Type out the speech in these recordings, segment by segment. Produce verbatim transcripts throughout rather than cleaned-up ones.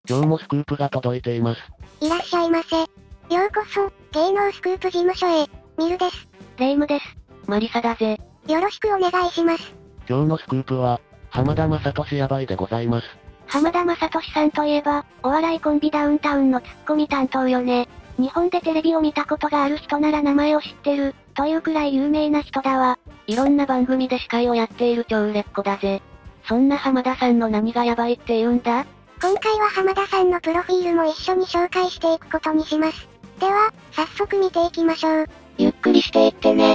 今日もスクープが届いています。 いらっしゃいませ。ようこそ、芸能スクープ事務所へ。ミルです。 レイムです。マリサだぜ。 よろしくお願いします。 今日のスクープは、浜田雅俊やばいでございます。 浜田雅俊さんといえば、お笑いコンビダウンタウンのツッコミ担当よね。日本でテレビを見たことがある人なら名前を知ってる、というくらい有名な人だわ。 いろんな番組で司会をやっている超売れっ子だぜ。そんな浜田さんの何がやばいって言うんだ？ 今回は浜田さんのプロフィールも一緒に紹介していくことにします。では、早速見ていきましょう。 ゆっくりしていってね。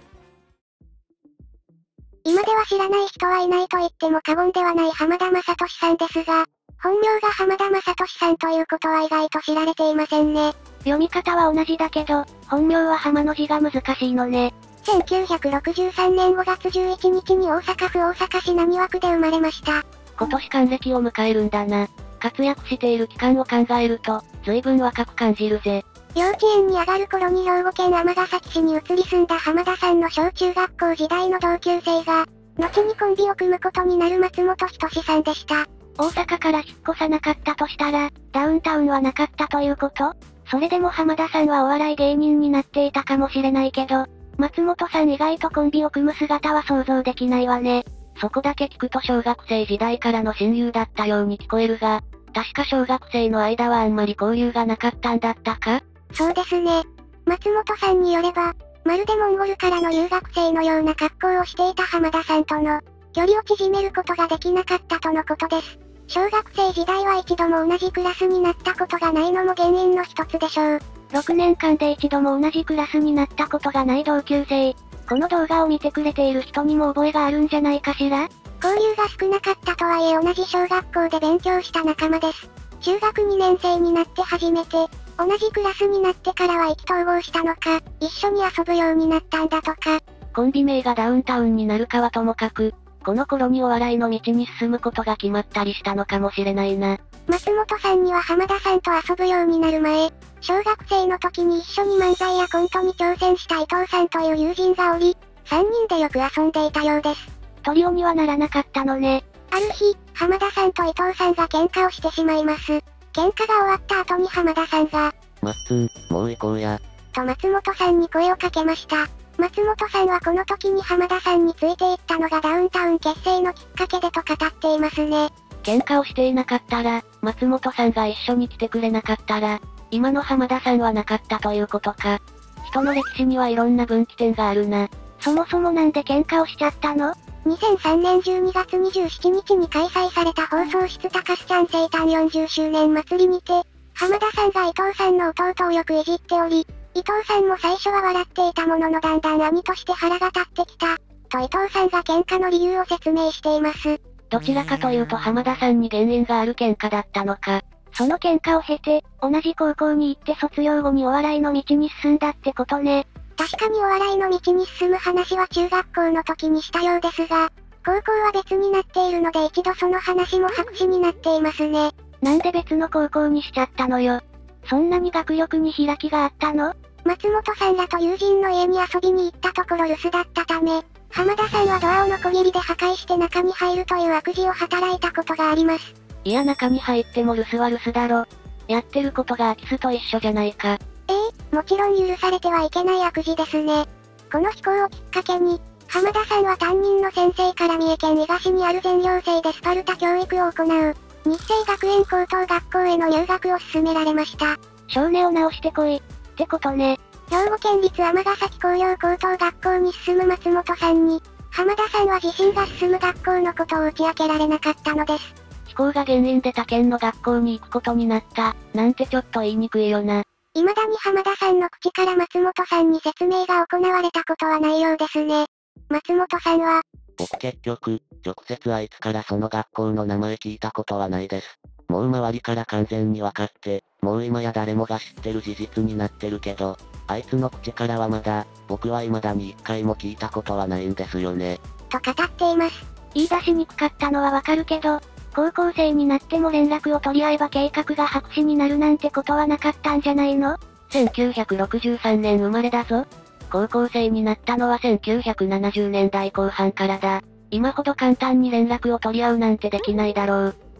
今では知らない人はいないと言っても過言ではない浜田雅俊さんですが、本名が浜田雅俊さんということは意外と知られていませんね。 読み方は同じだけど、本名は浜の字が難しいのね。 せんきゅうひゃくろくじゅうさんねんごがつじゅういちにちに大阪府大阪市浪速区で生まれました。 今年還暦を迎えるんだな。活躍している期間を考えると、随分若く感じるぜ。 幼稚園に上がる頃に兵庫県尼崎市に移り住んだ浜田さんの小中学校時代の同級生が、後にコンビを組むことになる松本人志さんでした。 大阪から引っ越さなかったとしたら、ダウンタウンはなかったということ？それでも浜田さんはお笑い芸人になっていたかもしれないけど、松本さん以外とコンビを組む姿は想像できないわね。 そこだけ聞くと小学生時代からの親友だったように聞こえるが、確か小学生の間はあんまり交流がなかったんだったか？ そうですね。松本さんによれば、まるでモンゴルからの留学生のような格好をしていた浜田さんとの距離を縮めることができなかったとのことです。小学生時代は一度も同じクラスになったことがないのも原因の一つでしょう。 ろくねんかんで一度も同じクラスになったことがない同級生。この動画を見てくれている人にも覚えがあるんじゃないかしら？ 交流が少なかったとはいえ同じ小学校で勉強した仲間です。中学にねん生になって初めて、同じクラスになってからは意気投合したのか、一緒に遊ぶようになったんだとか。 コンビ名がダウンタウンになるかはともかく、この頃にお笑いの道に進むことが決まったりしたのかもしれないな。 松本さんには浜田さんと遊ぶようになる前、小学生の時に一緒に漫才やコントに挑戦した伊藤さんという友人がおり、さんにんでよく遊んでいたようです。 トリオにはならなかったのね。 ある日、浜田さんと伊藤さんが喧嘩をしてしまいます。喧嘩が終わった後に浜田さんが、 まっつー、もう行こうや。 と松本さんに声をかけました。松本さんはこの時に浜田さんについていったのがダウンタウン結成のきっかけでと語っていますね。 喧嘩をしていなかったら、松本さんが一緒に来てくれなかったら、今の浜田さんはなかったということか。人の歴史にはいろんな分岐点があるな。 そもそもなんで喧嘩をしちゃったの？ にせんさんねんじゅうにがつにじゅうしちにちに開催された放送室たかすちゃん生誕よんじゅっしゅうねん祭りにて、浜田さんが伊藤さんの弟をよくいじっており、伊藤さんも最初は笑っていたもののだんだん兄として腹が立ってきた、と伊藤さんが喧嘩の理由を説明しています。 どちらかというと浜田さんに原因がある喧嘩だったのか。 その喧嘩を経て、同じ高校に行って卒業後にお笑いの道に進んだってことね。 確かにお笑いの道に進む話は中学校の時にしたようですが、高校は別になっているので一度その話も白紙になっていますね。 なんで別の高校にしちゃったのよ。そんなに学力に開きがあったの？ 松本さんらと友人の家に遊びに行ったところ留守だったため、浜田さんはドアをノコギリで破壊して中に入るという悪事を働いたことがあります。 いや中に入っても留守は留守だろ。やってることが空き巣と一緒じゃないか。 ええ、もちろん許されてはいけない悪事ですね。この非行をきっかけに、浜田さんは担任の先生から三重県伊賀市にある全寮制でスパルタ教育を行う、日生学園高等学校への入学を勧められました。 性根を直してこい、ってことね。 兵庫県立尼崎工業高等学校に進む松本さんに、浜田さんは自身が進む学校のことを打ち明けられなかったのです。 非行が原因で他県の学校に行くことになった、なんてちょっと言いにくいよな。 未だに浜田さんの口から松本さんに説明が行われたことはないようですね。松本さんは、 僕結局、直接あいつからその学校の名前聞いたことはないです。もう周りから完全に分かって、もう今や誰もが知ってる事実になってるけど、あいつの口からはまだ、僕は未だに一回も聞いたことはないんですよね。 と語っています。 言い出しにくかったのはわかるけど、高校生になっても連絡を取り合えば計画が白紙になるなんてことはなかったんじゃないの？ せんきゅうひゃくろくじゅうさんねん生まれだぞ。高校生になったのはせんきゅうひゃくななじゅうねんだいこう半からだ。今ほど簡単に連絡を取り合うなんてできないだろう。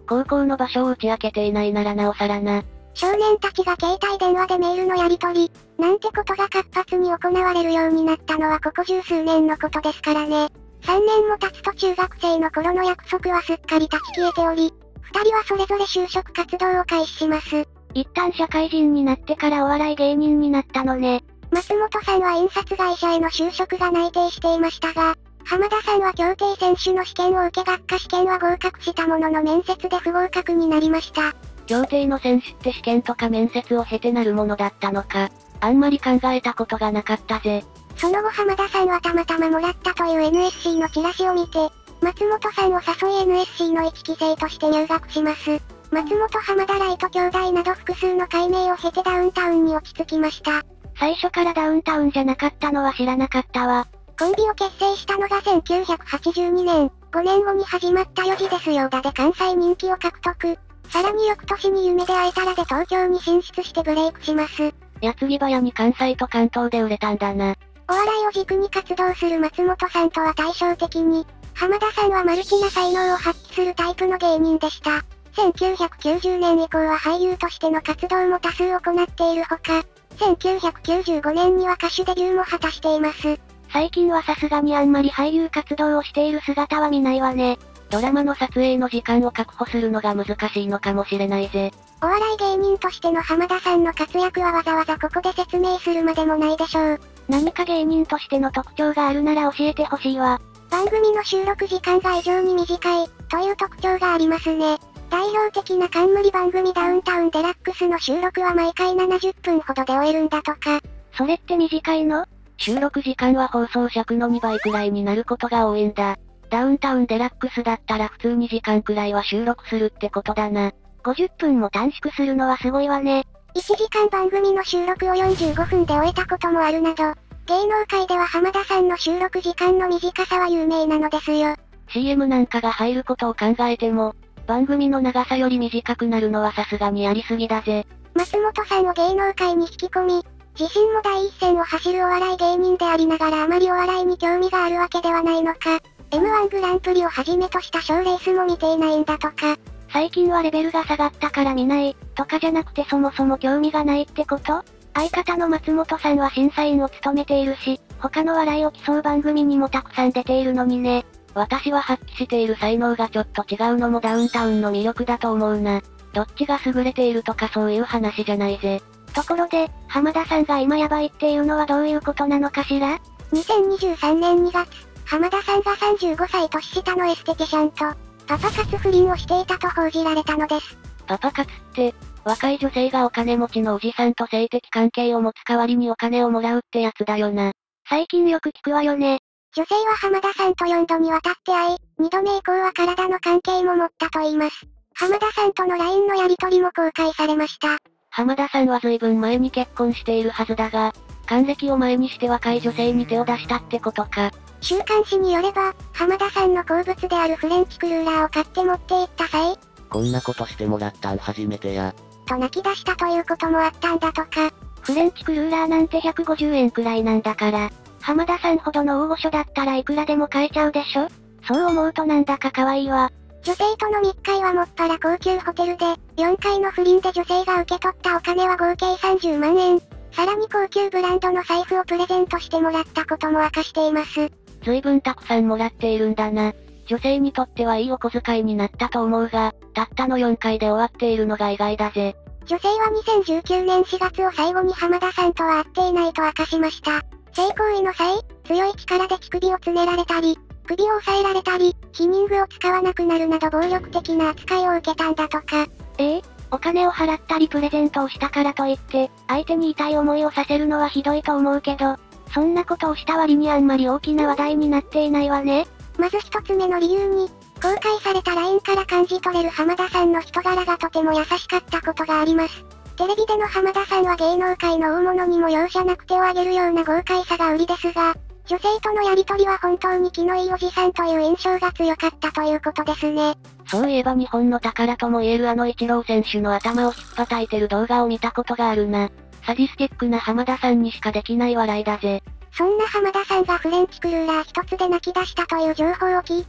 高校の場所を打ち明けていないならなおさらな。 少年たちが携帯電話でメールのやり取り、なんてことが活発に行われるようになったのはここ十数年のことですからね。さんねんも経つと中学生の頃の約束はすっかり立ち消えており、二人はそれぞれ就職活動を開始します。 一旦社会人になってからお笑い芸人になったのね。 松本さんは印刷会社への就職が内定していましたが、浜田さんは競艇選手の試験を受け学科試験は合格したものの面接で不合格になりました。 競艇の選手って試験とか面接を経てなるものだったのか。あんまり考えたことがなかったぜ。 その後浜田さんはたまたまもらったという エヌエスシー のチラシを見て、松本さんを誘い エヌエスシー のいちき生として入学します。松本浜田ライト兄弟など複数の改名を経てダウンタウンに落ち着きました。 最初からダウンタウンじゃなかったのは知らなかったわ。 コンビを結成したのがせんきゅうひゃくはちじゅうにねん、ごねんごに始まったよじですよだで関西人気を獲得。さらに翌年に夢で会えたらで東京に進出してブレイクします。 矢継ぎ早に関西と関東で売れたんだな。 お笑いを軸に活動する松本さんとは対照的に、浜田さんはマルチな才能を発揮するタイプの芸人でした。せんきゅうひゃくきゅうじゅうねん以降は俳優としての活動も多数行っているほか、せんきゅうひゃくきゅうじゅうごねんには歌手デビューも果たしています。 最近はさすがにあんまり俳優活動をしている姿は見ないわね。ドラマの撮影の時間を確保するのが難しいのかもしれないぜ。 お笑い芸人としての浜田さんの活躍はわざわざここで説明するまでもないでしょう。 何か芸人としての特徴があるなら教えてほしいわ。 番組の収録時間が異常に短い、という特徴がありますね。代表的な冠番組ダウンタウンデラックスの収録は毎回ななじゅっぷんほどで終えるんだとか。 それって短いの？収録時間は放送尺のにばいくらいになることが多いんだ。ダウンタウンデラックスだったら普通に時間くらいは収録するってことだな。ごじゅっぷんも短縮するのはすごいわね。 いちじかん番組の収録をよんじゅうごふんで終えたこともあるなど、芸能界では浜田さんの収録時間の短さは有名なのですよ。 シーエム なんかが入ることを考えても、番組の長さより短くなるのはさすがにやりすぎだぜ。 松本さんを芸能界に引き込み、自身も第一線を走るお笑い芸人でありながらあまりお笑いに興味があるわけではないのか、エムワン グランプリをはじめとした賞レースも見ていないんだとか。 最近はレベルが下がったから見ない、とかじゃなくてそもそも興味がないってこと？相方の松本さんは審査員を務めているし、他の笑いを競う番組にもたくさん出ているのにね。私は発揮している才能がちょっと違うのもダウンタウンの魅力だと思うな。どっちが優れているとかそういう話じゃないぜ。ところで、浜田さんが今やばいっていうのはどういうことなのかしら？ にせんにじゅうさんねんにがつ、浜田さんがさんじゅうごさい年下のエステティシャンと、パパ活不倫をしていたと報じられたのです。 パパ活って、若い女性がお金持ちのおじさんと性的関係を持つ代わりにお金をもらうってやつだよな。 最近よく聞くわよね。 女性は浜田さんとよんどにわたって会い、にどめ以降は体の関係も持ったと言います。浜田さんとの ライン のやり取りも公開されました。 浜田さんは随分前に結婚しているはずだが、還暦を前にして若い女性に手を出したってことか。 週刊誌によれば、浜田さんの好物であるフレンチクルーラーを買って持って行った際、 こんなことしてもらったん初めてや。 と泣き出したということもあったんだとか。 フレンチクルーラーなんてひゃくごじゅうえんくらいなんだから、浜田さんほどの大御所だったらいくらでも買えちゃうでしょ？そう思うとなんだか可愛いわ。 女性との密会はもっぱら高級ホテルで、よんかいの不倫で女性が受け取ったお金は合計さんじゅうまんえん。さらに高級ブランドの財布をプレゼントしてもらったことも明かしています。 随分たくさんもらっているんだな。女性にとってはいいお小遣いになったと思うが、たったのよんかいで終わっているのが意外だぜ。 女性はにせんじゅうきゅうねんしがつを最後に浜田さんとは会っていないと明かしました。性行為の際、強い力で乳首をつねられたり、首を押さえられたり、避妊具を使わなくなるなど暴力的な扱いを受けたんだとか。 ええ、お金を払ったりプレゼントをしたからといって、相手に痛い思いをさせるのはひどいと思うけど、そんなことをした割にあんまり大きな話題になっていないわね。 まず一つ目の理由に、公開された ライン から感じ取れる浜田さんの人柄がとても優しかったことがあります。テレビでの浜田さんは芸能界の大物にも容赦なく手を挙げるような豪快さが売りですが、女性とのやり取りは本当に気のいいおじさんという印象が強かったということですね。 そういえば日本の宝とも言えるあのイチロー選手の頭を引っ叩いてる動画を見たことがあるな。サディスティックな浜田さんにしかできない笑いだぜ。 そんな浜田さんがフレンチクルーラー一つで泣き出したという情報を聞いて、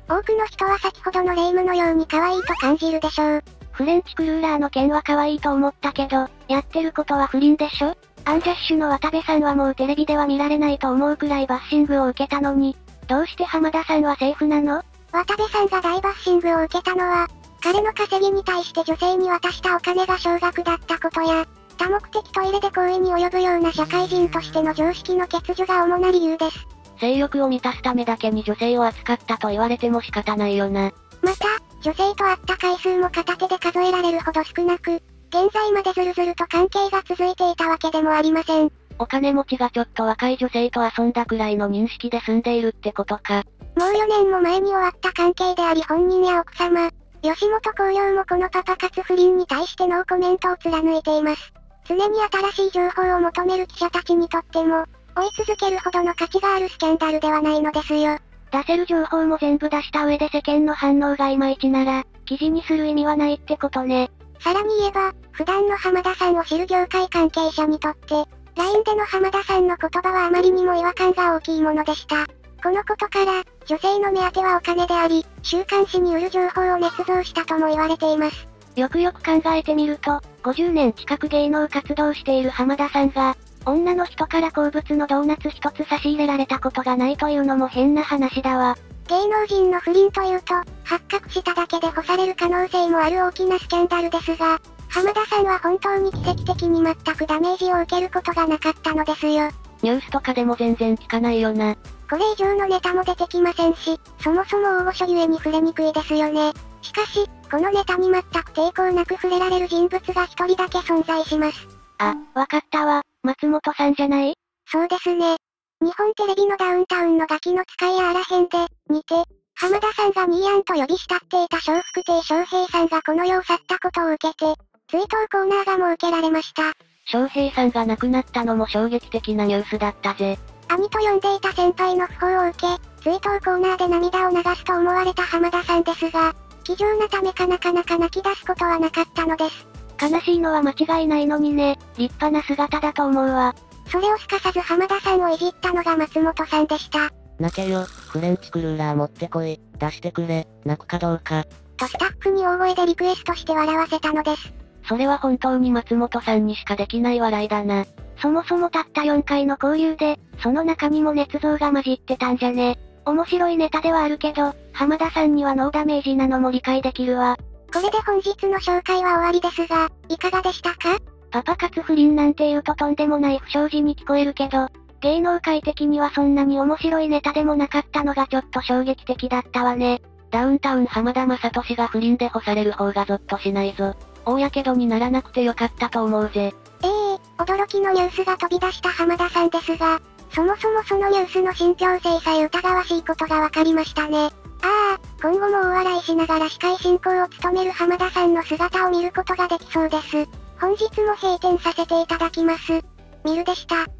多くの人は先ほどの霊夢のように可愛いと感じるでしょう。 フレンチクルーラーの件は可愛いと思ったけど、やってることは不倫でしょ？アンジャッシュの渡部さんはもうテレビでは見られないと思うくらいバッシングを受けたのに、どうして浜田さんはセーフなの？ 渡部さんが大バッシングを受けたのは、彼の稼ぎに対して女性に渡したお金が少額だったことや、多目的トイレで行為に及ぶような社会人としての常識の欠如が主な理由です。 性欲を満たすためだけに女性を扱ったと言われても仕方ないよな。 また、女性と会った回数も片手で数えられるほど少なく、現在までずるずると関係が続いていたわけでもありません。 お金持ちがちょっと若い女性と遊んだくらいの認識で住んでいるってことか。 もうよねんも前に終わった関係であり本人や奥様、吉本興業もこのパパ活不倫に対してノーコメントを貫いています。常に新しい情報を求める記者たちにとっても、追い続けるほどの価値があるスキャンダルではないのですよ。 出せる情報も全部出した上で世間の反応がいまいちなら、記事にする意味はないってことね。 さらに言えば、普段の浜田さんを知る業界関係者にとって、ライン での浜田さんの言葉はあまりにも違和感が大きいものでした。このことから、女性の目当てはお金であり、週刊誌に売る情報を捏造したとも言われています。 よくよく考えてみると、ごじゅうねん近く芸能活動している浜田さんが、女の人から好物のドーナツ一つ差し入れられたことがないというのも変な話だわ。 芸能人の不倫というと、発覚しただけで干される可能性もある大きなスキャンダルですが、浜田さんは本当に奇跡的に全くダメージを受けることがなかったのですよ。 ニュースとかでも全然聞かないよな。 これ以上のネタも出てきませんし、そもそも大御所ゆえに触れにくいですよね。しかし、このネタに全く抵抗なく触れられる人物が一人だけ存在します。 あ、わかったわ。松本さんじゃない？ そうですね。日本テレビのダウンタウンのガキの使いやあらへんで、にて、浜田さんがニーヤンと呼び慕っていた笑福亭笑瓶さんがこの世を去ったことを受けて、追悼コーナーが設けられました。 笑瓶さんが亡くなったのも衝撃的なニュースだったぜ。 兄と呼んでいた先輩の訃報を受け、追悼コーナーで涙を流すと思われた浜田さんですが、気丈なためかなかなか泣き出すことはなかったのです。 悲しいのは間違いないのにね、立派な姿だと思うわ。 それをすかさず浜田さんをいじったのが松本さんでした。 泣けよ、フレンチクルーラー持ってこい、出してくれ、泣くかどうか。 とスタッフに大声でリクエストして笑わせたのです。 それは本当に松本さんにしかできない笑いだな。そもそもたったよんかいの交流で、その中にも捏造が混じってたんじゃね。面白いネタではあるけど、浜田さんにはノーダメージなのも理解できるわ。 これで本日の紹介は終わりですが、いかがでしたか？ パパ活不倫なんて言うととんでもない不祥事に聞こえるけど、芸能界的にはそんなに面白いネタでもなかったのがちょっと衝撃的だったわね。ダウンタウン浜田雅俊が不倫で干される方がゾッとしないぞ。大やけどにならなくてよかったと思うぜ。 ええー、驚きのニュースが飛び出した浜田さんですが、そもそもそのニュースの信憑性さえ疑わしいことが分かりましたね。ああ、今後も大笑いしながら司会進行を務める浜田さんの姿を見ることができそうです。本日も閉店させていただきます。ミルでした。